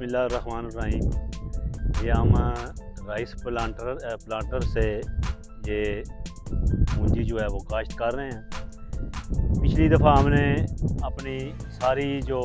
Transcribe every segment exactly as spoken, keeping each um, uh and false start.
बिस्मिल्लाहिर्रहमानिर्रहीम। ये हम राइस प्लांटर प्लांटर से ये मूंजी जो है वो काश्त कर रहे हैं। पिछली दफ़ा हमने अपनी सारी जो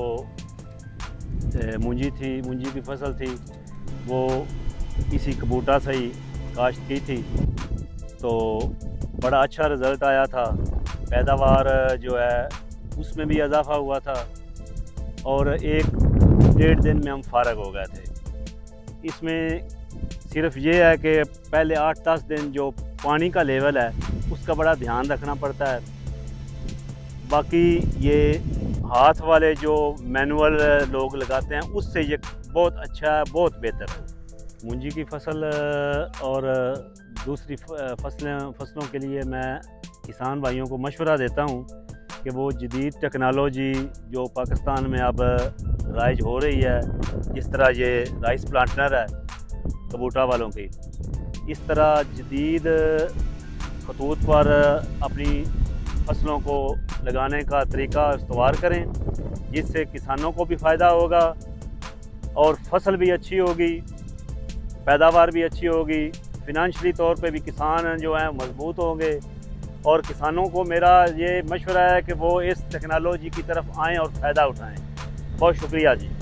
मूंजी थी मूंजी की फसल थी वो इसी कबूटा से ही काश्त की थी, तो बड़ा अच्छा रिज़ल्ट आया था। पैदावार जो है उसमें भी इजाफा हुआ था और एक डेढ़ दिन में हम फारग हो गए थे। इसमें सिर्फ ये है कि पहले आठ दस दिन जो पानी का लेवल है उसका बड़ा ध्यान रखना पड़ता है। बाकी ये हाथ वाले जो मैनुअल लोग लगाते हैं उससे ये बहुत अच्छा है, बहुत बेहतर है। मूंजी की फसल और दूसरी फसलें फसलों के लिए मैं किसान भाइयों को मशवरा देता हूँ कि वो जदीद टेक्नोलॉजी जो पाकिस्तान में अब राइज हो रही है, जिस तरह ये राइस प्लांटर है कबूटा वालों की, इस तरह जदीद खतूत पर अपनी फसलों को लगाने का तरीका इस्तेमाल करें, जिससे किसानों को भी फ़ायदा होगा और फसल भी अच्छी होगी, पैदावार भी अच्छी होगी, फिनंशियली तौर पे भी किसान जो हैं मजबूत होंगे। और किसानों को मेरा ये मशवरा है कि वो इस टेक्नोलॉजी की तरफ आएँ और फ़ायदा उठाएँ। बहुत शुक्रिया जी।